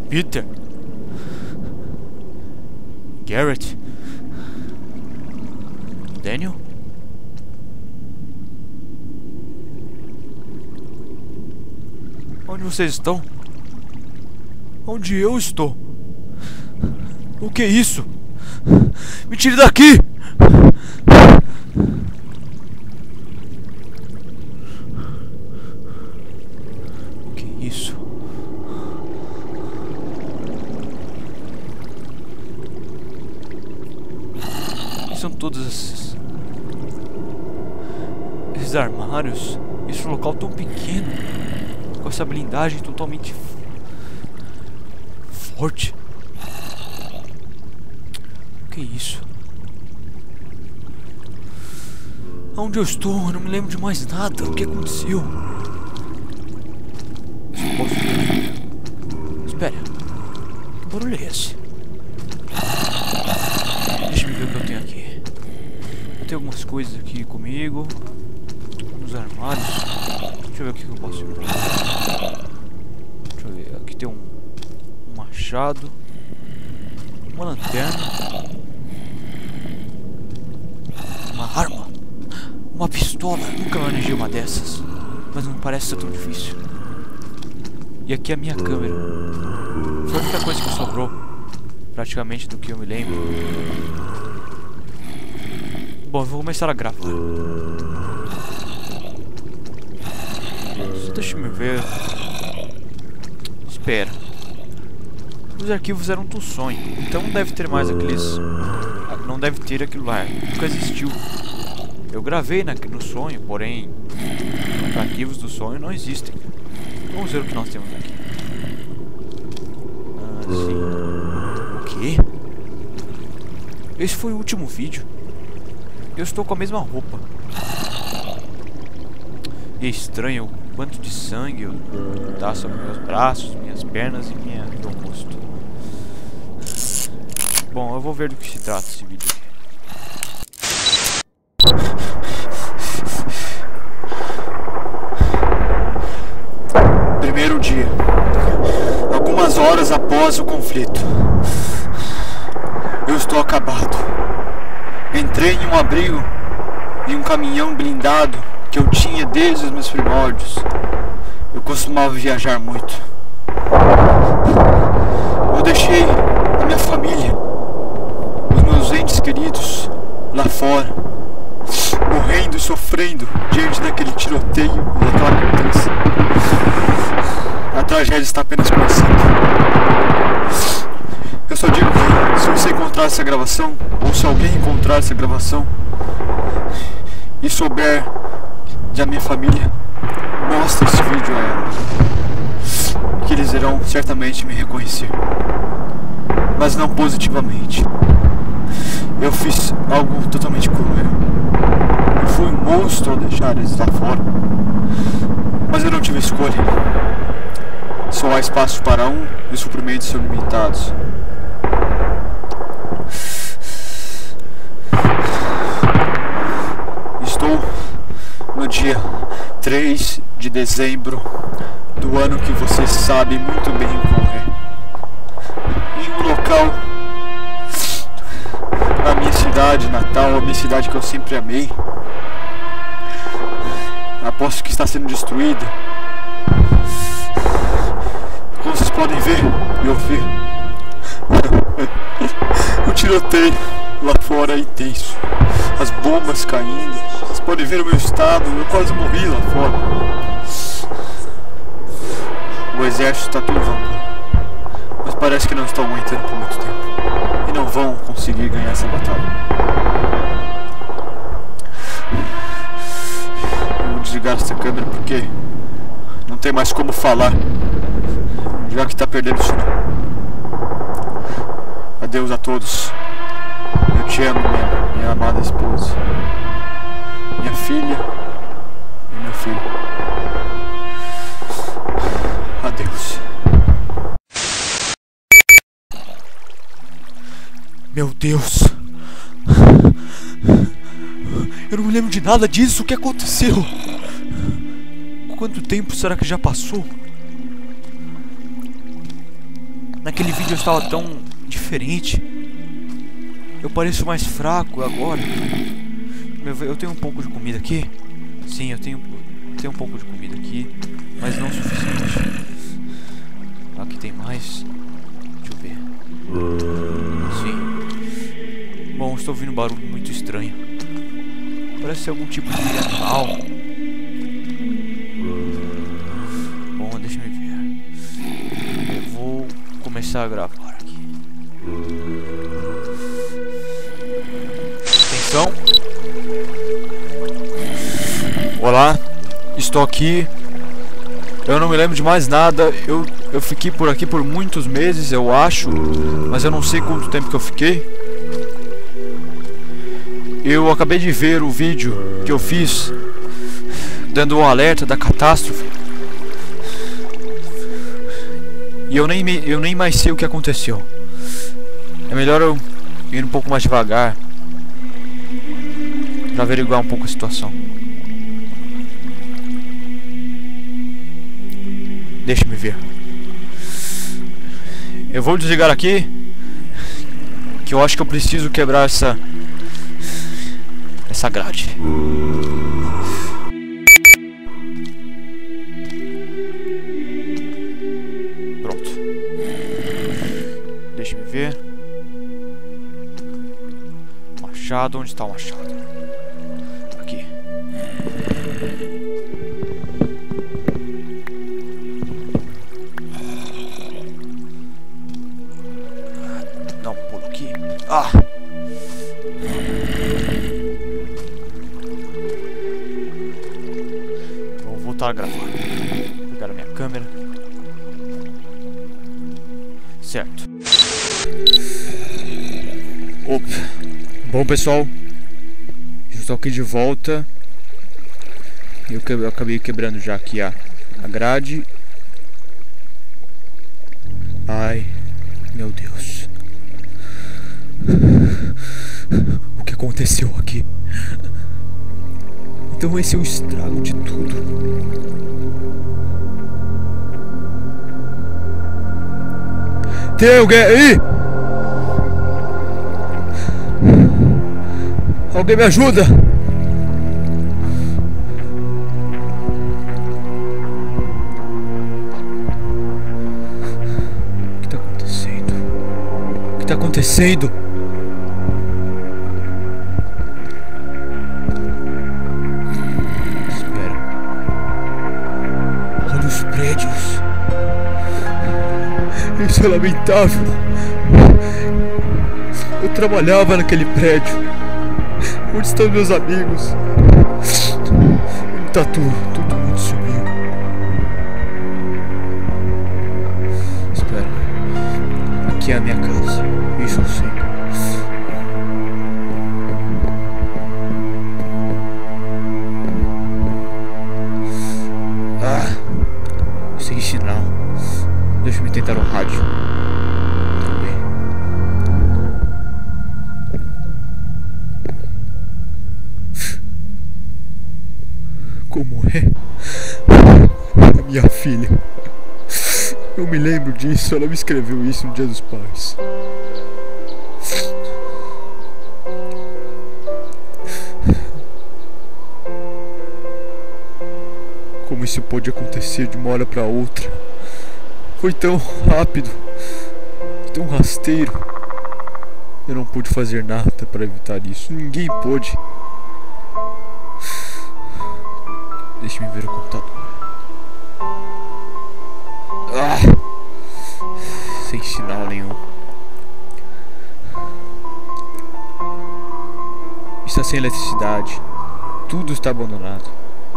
Peter. Garrett. Daniel? Onde vocês estão? Onde eu estou? O que é isso? Me tire daqui! O que é isso? O que são todos esses armários? Esse local tão pequeno, com essa blindagem totalmente forte. O que é isso? Onde eu estou? Eu não me lembro de mais nada. O que aconteceu? Espera. Que barulho é esse? Deixa eu ver o que eu tenho aqui. Eu tenho algumas coisas aqui comigo. Nos armários. Deixa eu ver o que eu posso ver. Deixa eu ver. Aqui tem um machado. Uma lanterna. Uma arma. Uma pistola. Nunca manejei uma dessas. Mas não parece ser tão difícil. E aqui é a minha câmera. Foi a única coisa que sobrou. Praticamente do que eu me lembro. Bom, eu vou começar a gravar. Só deixa eu ver. Espera. Os arquivos eram do sonho. Então não deve ter mais aqueles... Não deve ter aquilo lá. Nunca existiu. Eu gravei no sonho, porém... Os arquivos do sonho não existem. Vamos ver o que nós temos aqui. Sim. O quê? Esse foi o último vídeo. Eu estou com a mesma roupa. E é estranho o quanto de sangue tá sobre meus braços, minhas pernas e meu rosto. Bom, eu vou ver do que se trata esse vídeo aqui. Primeiro dia. Algumas horas após o conflito. Eu estou acabado. Entrei em um abrigo, em um caminhão blindado que eu tinha desde os meus primórdios. Eu costumava viajar muito. Eu deixei a minha família, os meus entes queridos lá fora, morrendo e sofrendo diante daquele tiroteio e daquela mudança. A tragédia está apenas começando. Eu só digo que se você encontrar essa gravação, ou se alguém encontrar essa gravação e souber da minha família, mostre esse vídeo a ela, que eles irão certamente me reconhecer, mas não positivamente. Eu fiz algo totalmente cruel. Eu fui um monstro ao deixar eles lá fora, mas eu não tive escolha. Só há espaço para um e os suprimentos são limitados. Estou no dia 3 de dezembro do ano que você sabe muito bem qual é. Em um local, na minha cidade natal, a minha cidade que eu sempre amei. Aposto que está sendo destruída. Como vocês podem ver e ouvir, o tiroteio lá fora é intenso. As bombas caindo. Vocês podem ver o meu estado. Eu quase morri lá fora. O exército está todo vapor, mas parece que não estão aguentando por muito tempo e não vão conseguir ganhar essa batalha. Eu vou desligar essa câmera porque não tem mais como falar, já que está perdendo o sinal. Adeus a todos. Eu te amo, minha amada esposa, minha filha e meu filho. Adeus. Meu Deus. Eu não me lembro de nada disso. O que aconteceu? Quanto tempo será que já passou? Naquele vídeo eu estava tão diferente. Eu pareço mais fraco agora. Eu tenho um pouco de comida aqui. Sim, eu tenho um pouco de comida aqui, mas não o suficiente. Aqui tem mais. Deixa eu ver. Sim. Bom, estou ouvindo um barulho muito estranho. Parece ser algum tipo de animal. Bom, deixa eu ver. Eu vou começar a gravar aqui. Atenção. Olá, estou aqui. Eu não me lembro de mais nada. Eu fiquei por aqui por muitos meses, eu acho, mas eu não sei quanto tempo que eu fiquei. Eu acabei de ver o vídeo que eu fiz dando um alerta da catástrofe. E eu nem mais sei o que aconteceu. É melhor eu ir um pouco mais devagar para averiguar um pouco a situação. Deixa-me ver. Eu vou desligar aqui, que eu acho que eu preciso quebrar essa grade. Pronto. Deixa-me ver. Machado, onde está o machado? Aqui. Dá um pulo aqui. Ah! Vou voltar a gravar. Vou pegar a minha câmera. Certo. Opa. Bom, pessoal, eu estou aqui de volta. Eu acabei quebrando já aqui a grade. Ai, meu Deus. O que aconteceu aqui? Então esse é o estrago de tudo. Tem alguém aí? Alguém me ajuda? O que está acontecendo? O que está acontecendo? Espera. Olha os prédios. Isso é lamentável. Eu trabalhava naquele prédio. Onde estão meus amigos? Tá tudo muito sumiu. Espera. Aqui é a minha casa. Isso eu sei. Ah, sem sinal. Deixa-me tentar um rádio. Como é? A minha filha. Eu me lembro disso, ela me escreveu isso no Dia dos Pais. Como isso pôde acontecer de uma hora para outra? Foi tão rápido, tão rasteiro. Eu não pude fazer nada para evitar isso. Ninguém pôde. Deixa-me ver o computador. Ah! Sem sinal nenhum. Está sem eletricidade. Tudo está abandonado.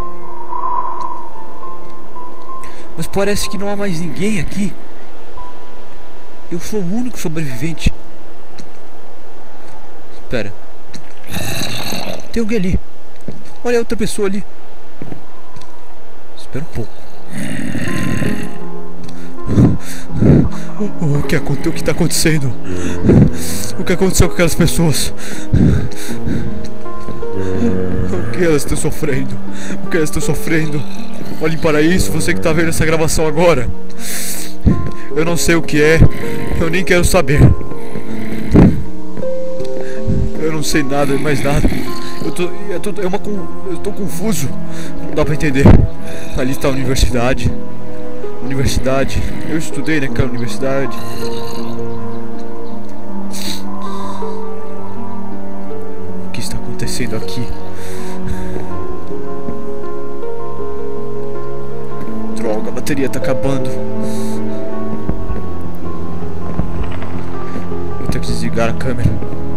Mas parece que não há mais ninguém aqui. Eu sou o único sobrevivente. Espera. Tem alguém ali. Olha a outra pessoa ali. Espera um pouco. O que está acontecendo? O que aconteceu com aquelas pessoas? O que elas estão sofrendo? O que elas estão sofrendo? Olhem para isso, você que está vendo essa gravação agora. Eu não sei o que é. Eu nem quero saber. Eu não sei nada, mais nada. Eu tô confuso. Não dá pra entender. Ali está a universidade. Universidade. Eu estudei naquela universidade. O que está acontecendo aqui? Droga, a bateria tá acabando. Vou ter que desligar a câmera.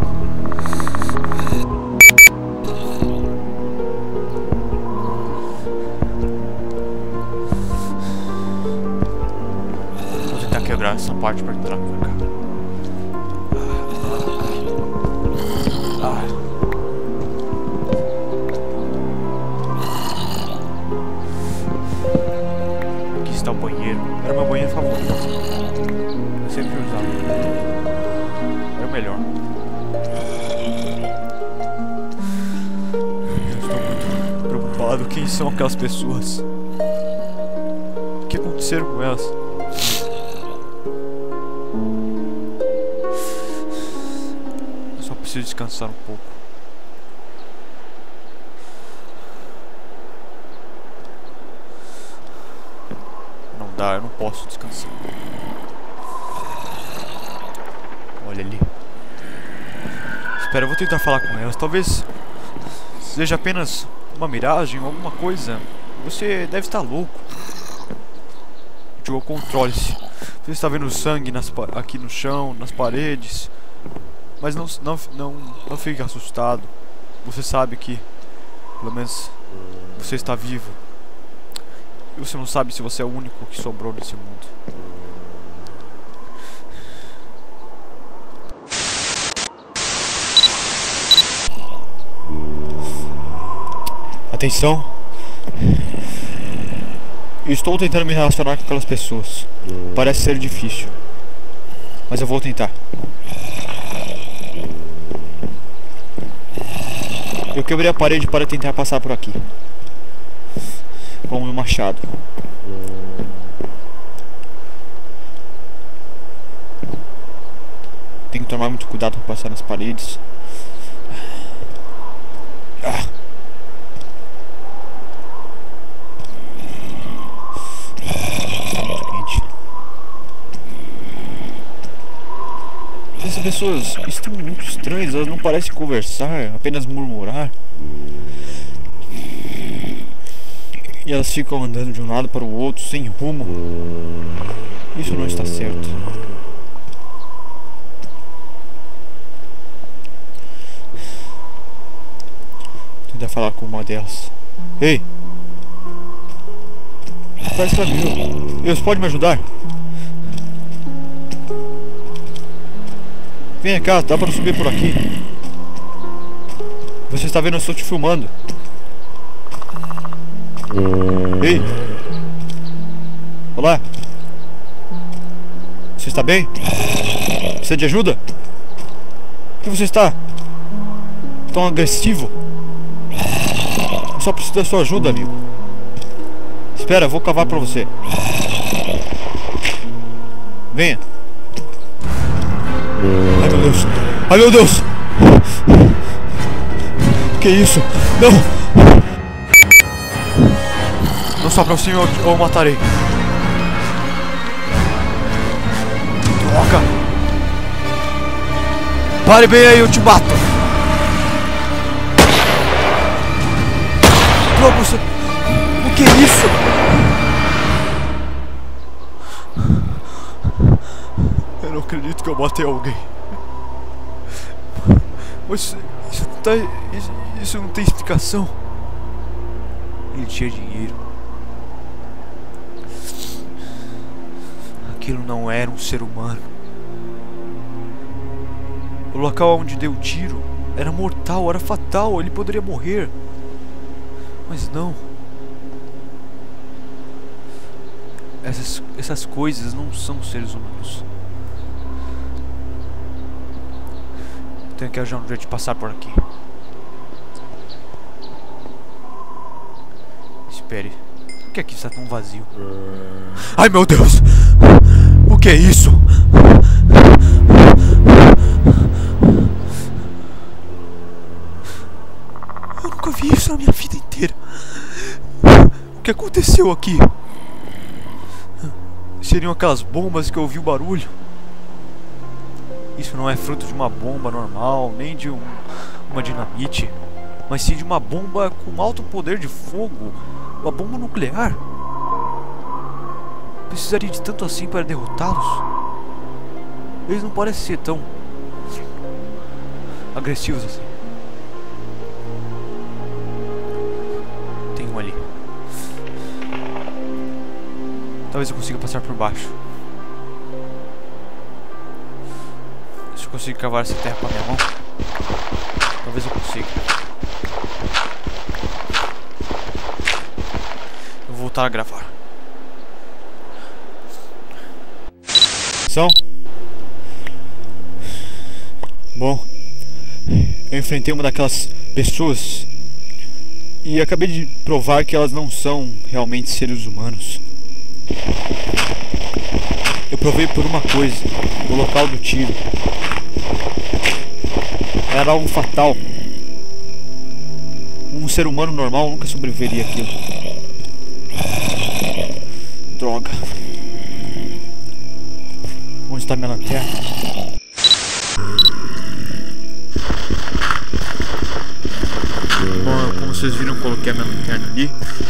Vou tentar quebrar essa parte para entrar pra cá. Aqui está o banheiro. Era meu banheiro favorito. Eu sempre usava. Era o melhor. Eu estou muito preocupado. Quem são aquelas pessoas? O que aconteceram com elas? Eu só preciso descansar um pouco. Não dá, eu não posso descansar. Olha ali. Espera, eu vou tentar falar com elas. Talvez seja apenas uma miragem ou alguma coisa. Você deve estar louco. Joe, controle-se. Você está vendo sangue aqui no chão, nas paredes. Mas não fique assustado. Você sabe que, pelo menos, você está vivo. E você não sabe se você é o único que sobrou nesse mundo. Atenção. Estou tentando me relacionar com aquelas pessoas. Parece ser difícil, mas eu vou tentar. Eu quebrei a parede para tentar passar por aqui com o meu machado. Tenho que tomar muito cuidado para passar nas paredes. Essas pessoas estão muito estranhas, elas não parecem conversar, apenas murmurar. E elas ficam andando de um lado para o outro, sem rumo. Isso não está certo. Vou tentar falar com uma delas. Ei! Parece que ela viu. Deus, pode me ajudar? Vem cá, dá para subir por aqui. Você está vendo, eu estou te filmando. Ei! Olá! Você está bem? Precisa de ajuda? Por que você está tão agressivo? Eu só preciso da sua ajuda, amigo. Espera, eu vou cavar para você. Venha. Ai, meu Deus! Ai, meu Deus! Que isso? Não! Não se aproxime ou eu matarei. Droga! Pare bem aí, eu te mato! Droga, você... O que é isso? Eu não acredito que eu matei alguém. Mas isso não tem explicação. Ele tinha dinheiro. Aquilo não era um ser humano. O local onde deu o tiro era mortal, era fatal, ele poderia morrer. Mas não. Essas coisas não são seres humanos. Tenho que achar um jeito de passar por aqui. Espere. Por que aqui está tão vazio? Ai, meu Deus! que é isso? Eu nunca vi isso na minha vida inteira. O que aconteceu aqui? Seriam aquelas bombas que eu ouvi o barulho? Isso não é fruto de uma bomba normal, nem de uma dinamite, mas sim de uma bomba com alto poder de fogo, uma bomba nuclear. Precisaria de tanto assim para derrotá-los? Eles não parecem ser tão agressivos assim. Tem um ali. Talvez eu consiga passar por baixo. Se eu conseguir cavar essa terra com a minha mão, talvez eu consiga. Eu vou voltar a gravar. Bom, eu enfrentei uma daquelas pessoas e acabei de provar que elas não são realmente seres humanos. Eu provei por uma coisa: o local do tiro era algo fatal. Um ser humano normal nunca sobreviveria àquilo. Droga. Onde está minha lanterna? Bom, como vocês viram, eu coloquei a minha lanterna ali.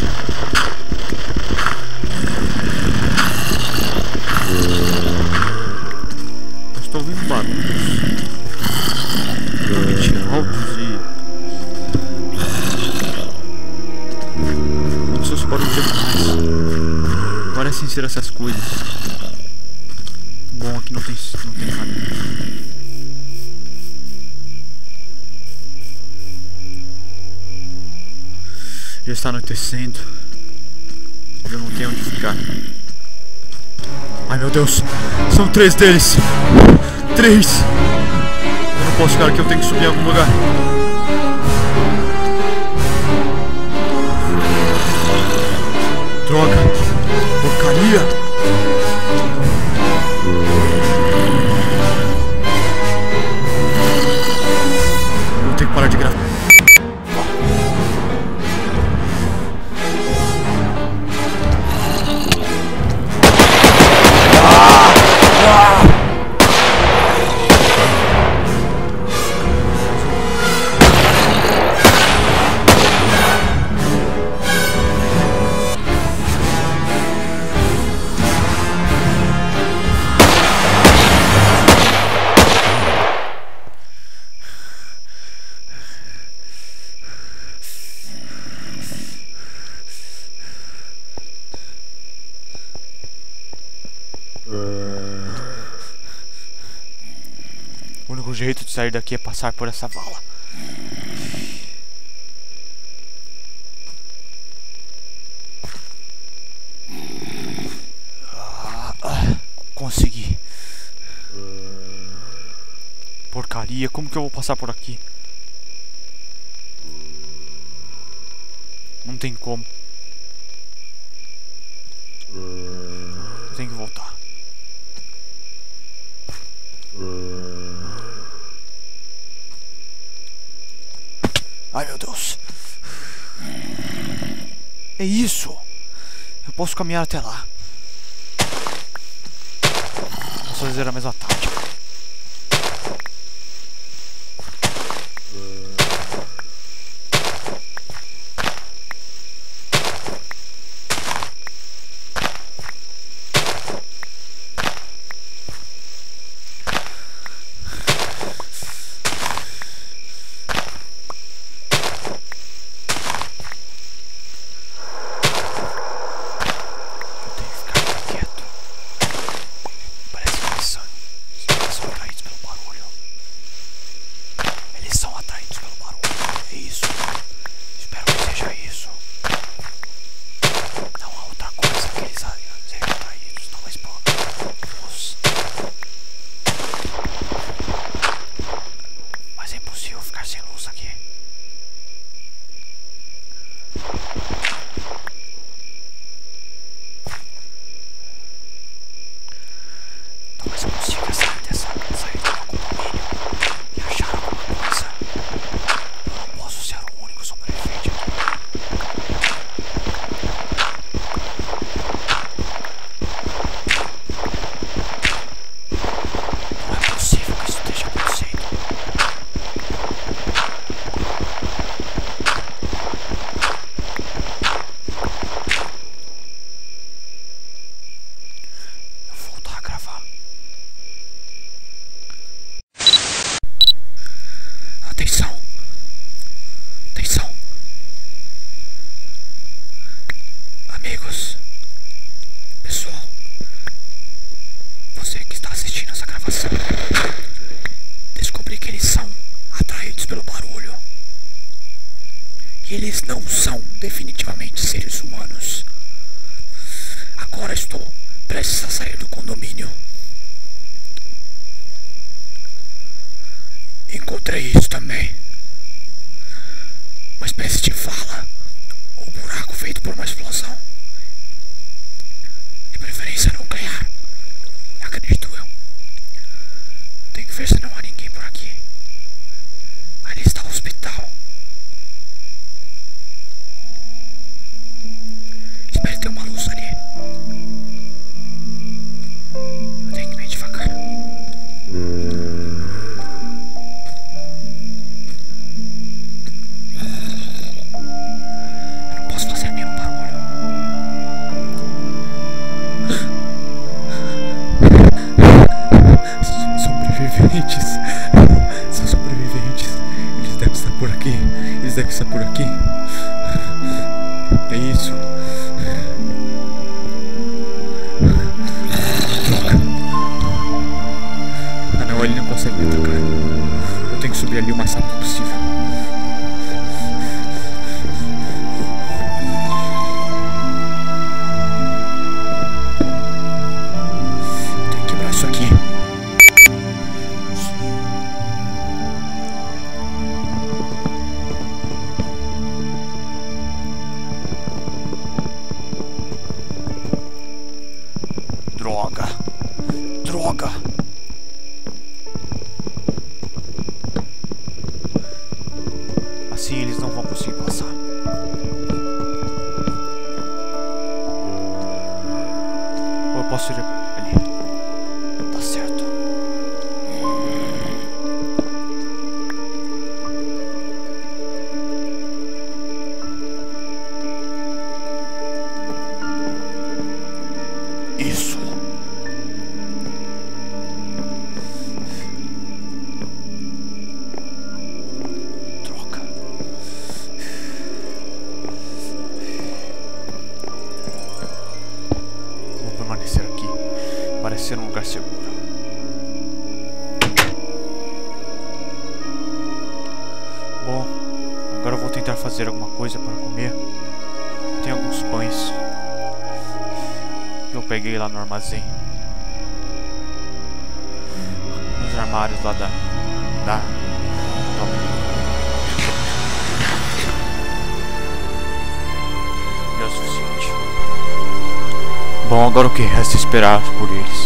Eu estou ouvindo barulhos realmente altos e como se fosse barulho de animais. Parecem ser essas coisas. Bom, aqui não tem nada. Já está anoitecendo. Eu não tenho onde ficar. Ai meu Deus, são 3 deles. 3. Eu não posso ficar aqui, eu tenho que subir em algum lugar. Droga, porcaria. Eu tenho que parar de gravar. O único jeito de sair daqui é passar por essa vala. Consegui. Porcaria, como que eu vou passar por aqui? Não tem como. Eu tenho que voltar. Ai meu Deus. É isso. Eu posso caminhar até lá. Posso fazer a mesma tática. Amigos, pessoal, você que está assistindo essa gravação, descobri que eles são atraídos pelo barulho. E eles não são definitivamente seres humanos. Agora estou prestes a sair do condomínio. Encontrei isso também. Uma espécie de vala ou buraco feito por uma explosão. De preferência nuclear. Acredito eu. Tem que ver se não há ninguém por aqui. Ali está o hospital. Espere ter uma luz ali. Eu tenho que ir bem devagar. Eu não posso fazer nenhum barulho. Sobreviventes. São sobreviventes. Eles devem estar por aqui. Eles devem estar por aqui. É isso. Droga. Ah não, ele não consegue me atacar. Eu tenho que subir ali o mais rápido possível. Tenho que quebrar isso aqui. Droga! Droga! Assim eles não vão conseguir passar. Ou eu posso ir ali. Tá certo. Isso. Droga. Vou permanecer aqui. Parece ser um lugar seguro. Bom, agora eu vou tentar fazer alguma coisa para comer. Tem alguns pães que eu peguei lá no armazém. Nos armários lá da é o suficiente. Bom, agora o que resta é esperar por eles.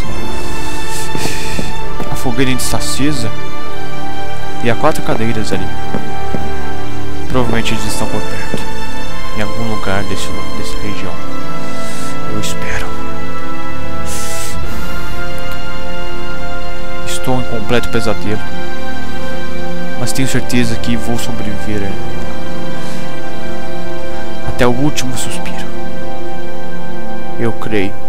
A fogueira ainda está acesa e há 4 cadeiras ali. Provavelmente eles estão por perto, em algum lugar dessa região. Eu espero. Estou em completo pesadelo, mas tenho certeza que vou sobreviver até o último suspiro. Eu creio.